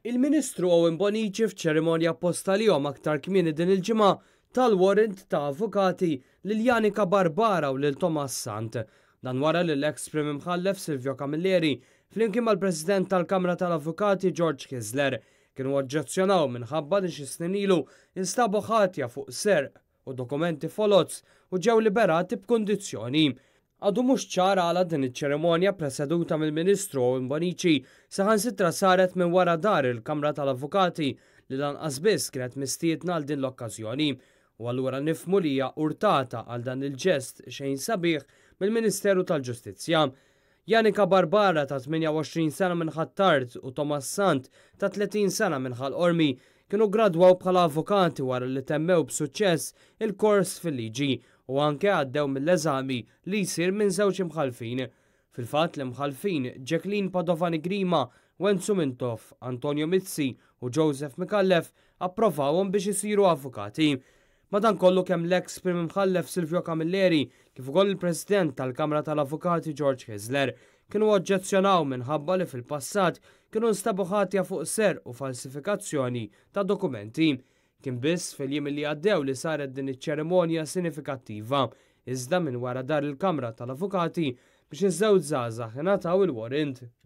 Il-Ministru Owen Bonici f'ċerimonja apposta lihom aktar kmieni din il-ġimgħa tal-warrant ta' avukati lil Janika Barbara u lil Thomas Sant. Dan wara li l-ex Prim Imħallef Silvio Camilleri flimkien mal-President tal-Kamra tal-Avukati George Kisler kienu oġġezzjonaw minħabba li xi snin ilu instabu ħatja fuq serq u dokumenti folots u ġew liberati b'kundizzjoni. Għadu mhux ċara għala din iċ-ċerimonja preseduta mill-Ministru Owen Bonici saħansitra saret minn wara dar il-Kamra tal-Avukati li lanqas biss kienet mistiedna għal din l-okkażjoni u allura nifhmu li hija urtata għal dan il-ġest xejn sabiħ mill-Ministeru tal-Ġustizzja. Janika Barbara ta' 28 sena minn Ħattart u Thomas Sant ta' 30 sena minn Ħalqormi kienu gradwaw bħala avukati wara li temmew b'suċċess il-kors fil-liġi u anke għaddew mill-eżami li jsir minn żewġ imħalfin. Fil-fatt l-imħalfin Jacqueline Padovani Grima, Wenzu Mintoff, Antonio Mizzi u Joseph Mikallef approvawhom biex isiru avukati. Madankollu kemm l-ex Prim Imħallef Silvio Camilleri kif ukoll il-President tal-Kamra tal-Avukati George Kisler kienu oġġezzjonaw minħabba li fil-passat kienu nstabu ħatja fuq serq u falsifikazzjoni ta' dokumenti. Kien biss fil-jiem li għaddew li saret din iċ-ċerimonja sinifikattiva, iżda minn wara dar il-Kamra tal-Avukati biex iż-żewġ żgħażagħ ingħataw il-warrant.